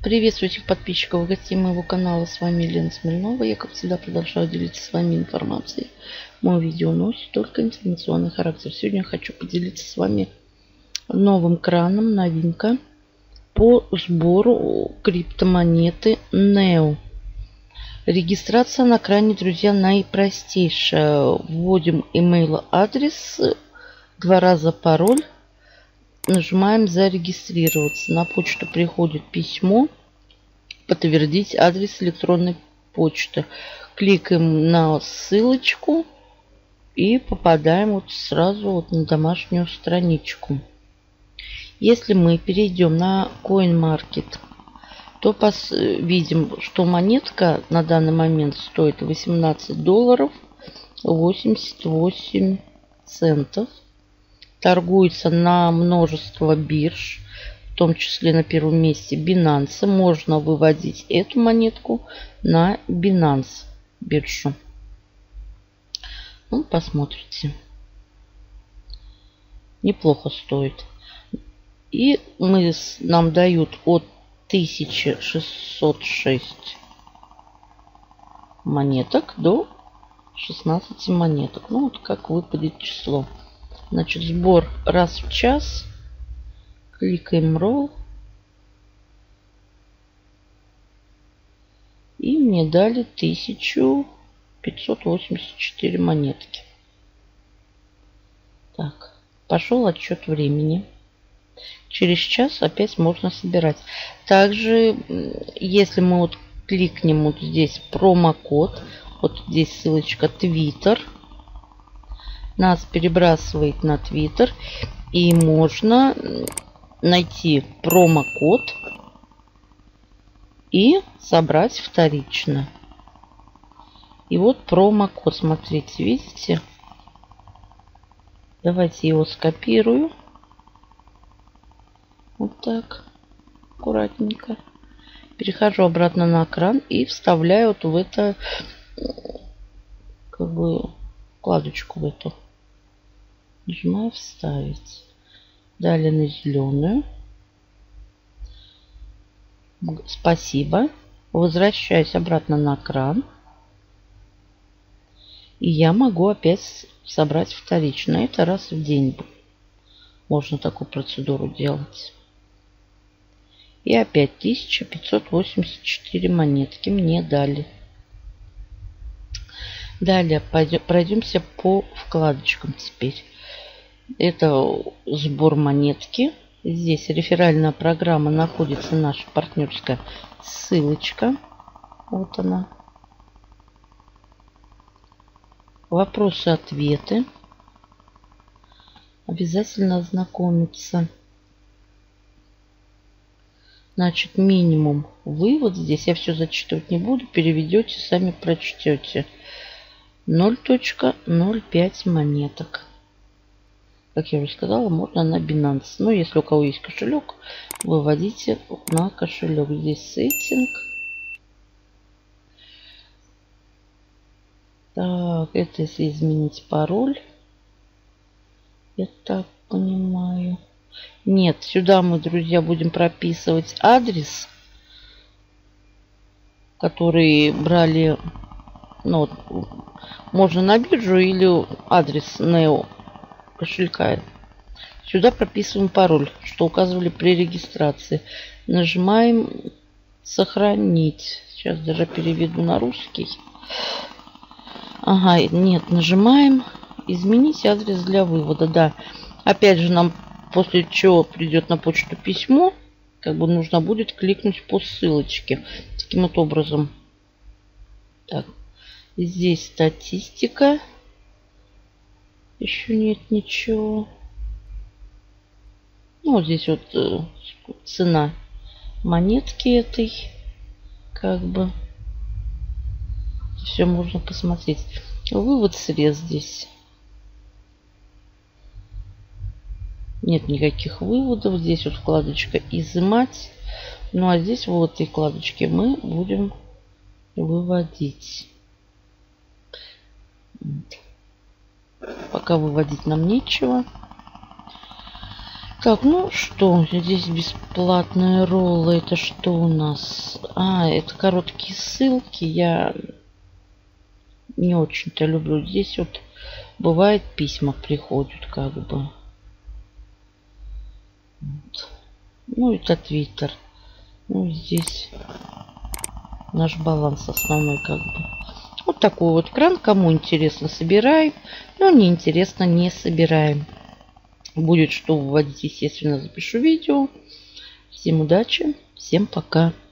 Приветствую всех подписчиков и гостей моего канала. С вами Елена Смирнова. Я, как всегда, продолжаю делиться с вами информацией. Мое видео носит только информационный характер. Сегодня я хочу поделиться с вами новым краном, новинка по сбору криптомонеты NEO. Регистрация на кране, друзья, наипростейшая. Вводим email адрес, 2 раза пароль. Нажимаем зарегистрироваться. На почту приходит письмо. Подтвердить адрес электронной почты. Кликаем на ссылочку и попадаем вот сразу на домашнюю страничку. Если мы перейдем на CoinMarket, то видим, что монетка на данный момент стоит $18 88 центов. Торгуется на множество бирж, в том числе на первом месте Binance. Можно выводить эту монетку на Binance биржу. Ну, посмотрите. Неплохо стоит. И нам дают от 1606 монеток до 16 монеток. Ну, вот как выпадет число. Значит, сбор раз в час. Кликаем Roll. И мне дали 1584 монетки. Так, пошел отсчет времени. Через час опять можно собирать. Также, если мы вот кликнем вот здесь промокод, вот здесь ссылочка Twitter, нас перебрасывает на Twitter, и можно найти промокод и собрать вторично. И вот промокод, смотрите, видите? Давайте его скопирую. Вот так, аккуратненько. Перехожу обратно на экран и вставляю вот в это, как бы, вкладочку в эту. Нажимаю вставить. Далее на зеленую. Спасибо. Возвращаюсь обратно на экран. И я могу опять собрать вторично. Это раз в день. Можно такую процедуру делать. И опять 1584 монетки мне дали. Далее пройдемся по вкладочкам теперь. Это сбор монетки. Здесь реферальная программа, находится наша партнерская ссылочка. Вот она. Вопросы-ответы. Обязательно ознакомиться. Значит, минимум вывод. Здесь я все зачитывать не буду. Переведете, сами прочтете. 0.05 монеток. Как я уже сказала, можно на Binance. Но если у кого есть кошелек, выводите на кошелек. Здесь сеттинг. Так, это если изменить пароль. Я так понимаю. Нет, сюда мы, друзья, будем прописывать адрес, который брали, ну, можно на биржу или адрес NEO кошелька. Сюда прописываем пароль, что указывали при регистрации. Нажимаем сохранить. Сейчас даже переведу на русский. Ага, нет, нажимаем изменить адрес для вывода. Да, опять же нам после чего придет на почту письмо, как бы нужно будет кликнуть по ссылочке. Таким вот образом. Так, здесь статистика. Еще нет ничего. Ну, вот здесь вот цена монетки этой. Как бы. Все можно посмотреть. Вывод средств здесь. Нет никаких выводов. Здесь вот вкладочка «Изымать». Ну, а здесь в этой вкладочке мы будем выводить. Пока выводить нам нечего. Так, ну что, здесь бесплатные роллы. Это что у нас? А, это короткие ссылки. Я не очень-то люблю. Здесь вот бывает письма приходят как бы. Вот. Ну, это Твиттер. Ну, здесь наш баланс основной как бы. Вот такой вот кран. Кому интересно, собираем. Но не интересно, не собираем. Будет что вводить, естественно, запишу видео. Всем удачи, всем пока.